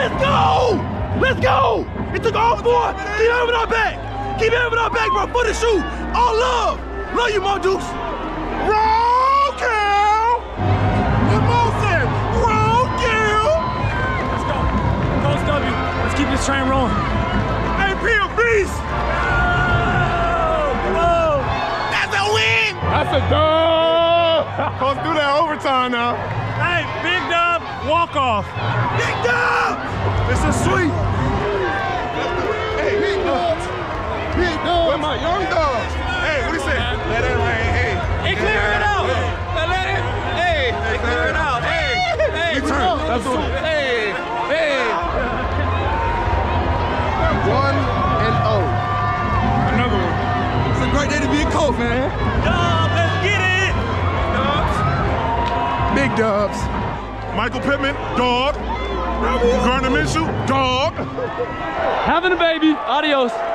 Let's go! Let's go! It took all four. Keep having our back. Keep having our back, bro. For the shoe. All love. Love you, Mo Dukes. Roll kill! What Mo said? Roll kill! Let's go. Coach W. Let's keep this train rolling. Hey, P.O. Beast! That's a win! That's a dub! Coach, do that overtime now. Hey, big dub, walk off. Big dub! This is sweet. Hey, big dogs. Big dogs. Where my young dogs? Hey, what do you say? Let it rain. Hey. Hey, clear it out. Let it. Hey, clear it out. Hey, hey. Return. That's it. Hey, hey. 1-0. Another one. It's a great day to be a Colts, man. Dub, let's get it. Dubs. Big dubs. Michael Pittman, dog. Gardner Minshew, dog. Having a baby. Adios.